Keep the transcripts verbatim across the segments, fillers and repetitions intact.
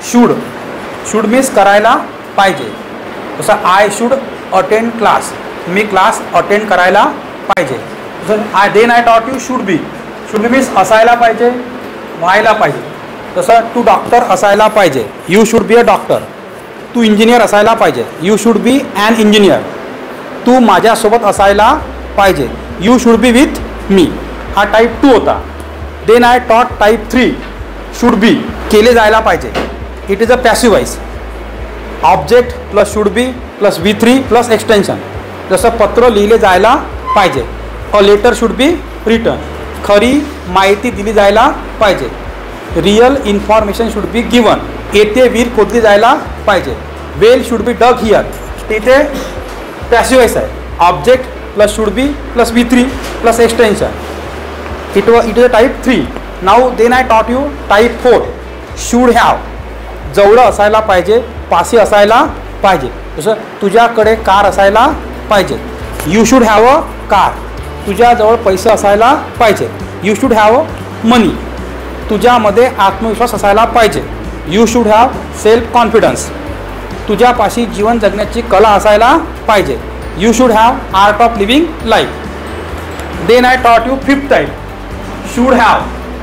Should should means करायला पाहिजे. जसं आय शूड अटेंड क्लास, मी क्लास अटेंड करायला पाहिजे. जसं I then I taught you should be, should be means असायला पाहिजे, व्हायला पाहिजे. जसं तू डॉक्टर असायला पाहिजे, you should be a doctor. तू इंजिनियर असायला पाहिजे, you should be an engineer. तू माझ्यासोबत असायला पाहिजे, you should be with me. हा टाईप टू होता. Then I taught type three should be, केले जायला पाहिजे. It is a passive voice. Object plus should be plus V three plus extension. जसं पत्र लिहिले जायला पाहिजे, a letter should be return. खरी माहिती दिली जायला पाहिजे, real information should be given. येथे वीर खोदली जायला पाहिजे, well should be dug here. तिथे पॅसिव वॉइस आहे. Object plus should be plus V three plus extension. It व it is a type three. Now then I taught you type four should have. जवळ असायला पाहिजे, पाशी असायला पाहिजे. जसं तुझ्याकडे कार असायला पाहिजे, you should have a car. तुझ्याजवळ पैसे असायला पाहिजे, यू शूड हॅव मनी. तुझ्यामध्ये आत्मविश्वास असायला पाहिजे, you should have self confidence. तुझ्यापाशी जीवन जगण्याची कला असायला पाहिजे, you should have art of living life. Then I taught you fifth type should have.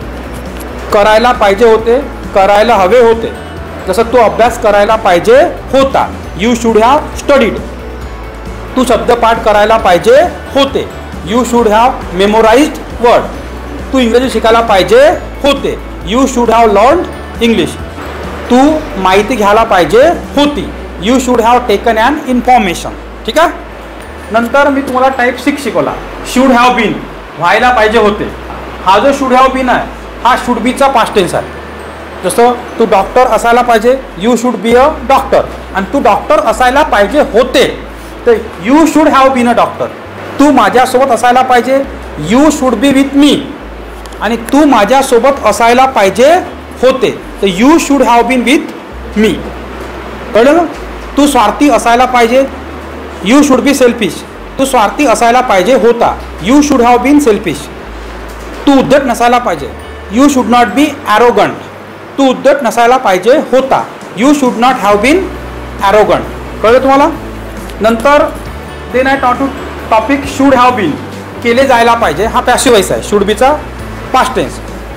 करायला पाहिजे होते, करायला हवे होते. जसं तू अभ्यास करायला पाहिजे होता, यू शूड हॅव स्टडीड. तू शब्दपाठ करायला पाहिजे होते, you should have memorized word. तू इंग्रजी शिकायला पाहिजे होते, you should have learned English. तू माहिती घ्यायला पाहिजे होती, you should have taken an information. ठीक आहे. नंतर मी तुम्हाला टाईप सिक्स शिकवला, शूड हॅव बीन, व्हायला पाहिजे होते. हा जो शूड हॅव बीन आहे हा शुड बीचा पास्ट टेन्स आहे. जसं तू डॉक्टर असायला पाहिजे, you should be a doctor. आणि तू डॉक्टर असायला पाहिजे होते, तर you should have been a doctor. तू माझ्यासोबत असायला पाहिजे, you should be with me. आणि तू माझ्यासोबत असायला पाहिजे होते, तर you should have been with me. कळलं ना. तू स्वार्थी असायला पाहिजे, यू शूड बी सेल्फिश. तू स्वार्थी असायला पाहिजे होता, you should have been selfish. तू उद्धट नसायला पाहिजे, you should not be arrogant. तू उद्धट नसायला पाहिजे होता, you should not have been arrogant. कळलं तुम्हाला. नंतर then I taught two topic should have been, केले जायला पाहिजे. हा पॅसिव वॉइस आहे, शुड बीचा पास्ट टेन्स.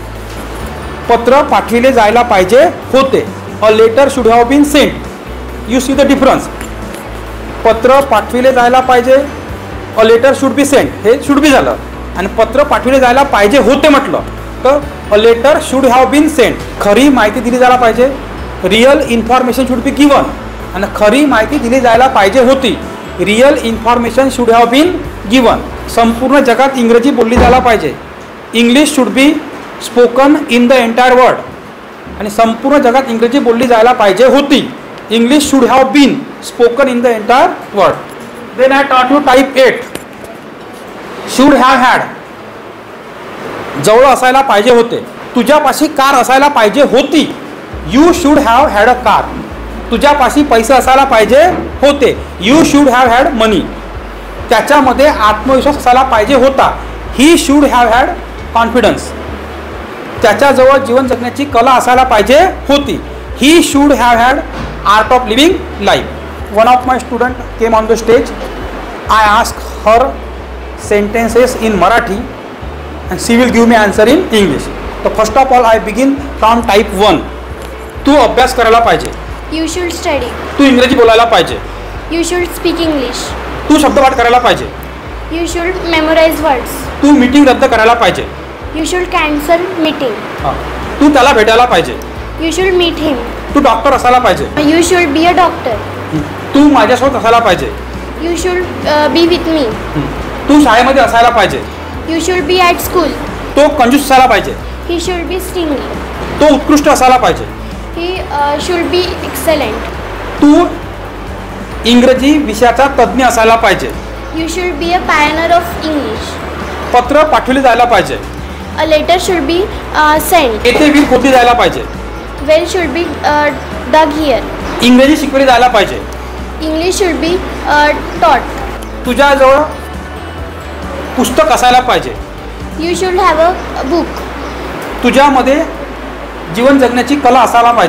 पत्र पाठविले जायला पाहिजे होते, a letter should have been sent. You see the difference. पत्र पाठविले जायला पाहिजे, a letter should be sent, हे शुड बी झालं. आणि पत्र पाठविले जायला पाहिजे होते म्हटलं तर a letter should have been sent. खरी माहिती दिली जायला पाहिजे, real information should be given. आणि खरी माहिती दिली जायला पाहिजे होती, real information should have been given. संपूर्ण जगात इंग्रजी बोलली जायला पाहिजे, English should be spoken in the entire world. आणि संपूर्ण जगात इंग्रजी बोलली जायला पाहिजे होती, English should have been spoken in the entire world. Then I taught you type eight should have had. जवळ असायला पाहिजे होते, तुझ्यापाशी कार असायला पाहिजे होती, you should have had a car. तुझ्यापाशी पैसे असायला पाहिजे होते, you should have had money. त्याच्यामध्ये आत्मविश्वास असायला पाहिजे होता, he should have had confidence. त्याच्याजवळ जीवन जगण्याची कला असायला पाहिजे होती, he should have had art of living life. One of my student came on the stage. I ask her sentences in Marathi and she will give me answer in English. So first of all I begin from type one. तू अभ्यास करायला पाहिजे, You should study. तू इंग्रजी बोलायला पाहिजे, You should speak English. तू शब्दपाठ करायला पाहिजे, You should memorize words. तू मीटिंग रद्द करायला पाहिजे, You should cancel meeting. तू त्याला भेटायला पाहिजे, You should meet him. तू डॉक्टर असायला पाहिजे, You should be a doctor. तू माझ्यासोबत असायला पाहिजे, You should uh, be with me. तू शाळेमध्ये असायला पाहिजे, You should be at school. तो कंजूस असायला पाहिजे, He should be stingy. तो उत्कृष्ट असायला पाहिजे, He uh, should be excellent. तू इंग्रजी विषयाचा तज्ज्ञ असायला पाहिजे, You should be a pioneer of English. पत्र पाठवले जायला पाहिजे, A letter should be uh, sent. येथे वीर खोदली जायला पाहिजे, Well should be uh, dug here. इंग्रजी शिकवली जायला पाहिजे, English should be uh, taught. तुझ्याजवळ पुस्तक असायला पाहिजे, You should have a book. तुझ्यामध्ये जीवन जगण्याची कला असायला पाहिजे,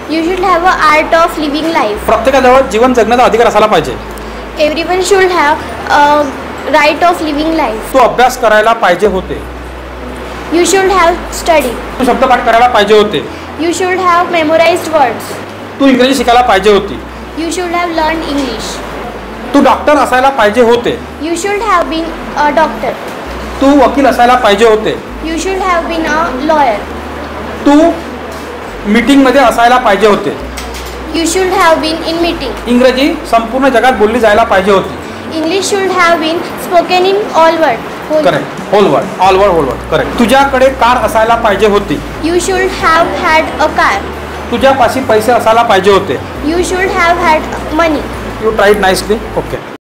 You should have a art of living life. प्रत्येकाजवळ जीवन जगण्याचा अधिकार असायला पाहिजे. Everyone should have a right of living life. तू अभ्यास करायला पाहिजे होते. You should have studied. तू शब्दपाठ करायला पाहिजे होते. You should have memorized words. तू इंग्रजी शिकायला पाहिजे होती. You should have learned English. तू डॉक्टर असायला पाहिजे होते. You should have been a doctor. तू वकील असायला पाहिजे होते. You should have been a lawyer. तू मीटिंगमध्ये असायला पाहिजे होते. You should have been in meeting. इंग्रजी संपूर्ण जगात बोलली जायला पाहिजे होती. English should have been spoken in all world. whole- correct. Whole word, all word, whole word. Correct. तुझ्याकडे कार असायला पाहिजे होती. You should have had a car. तुझ्यापाशी पैसे असायला पाहिजे होते. You should have had money. You tried nicely. Okay.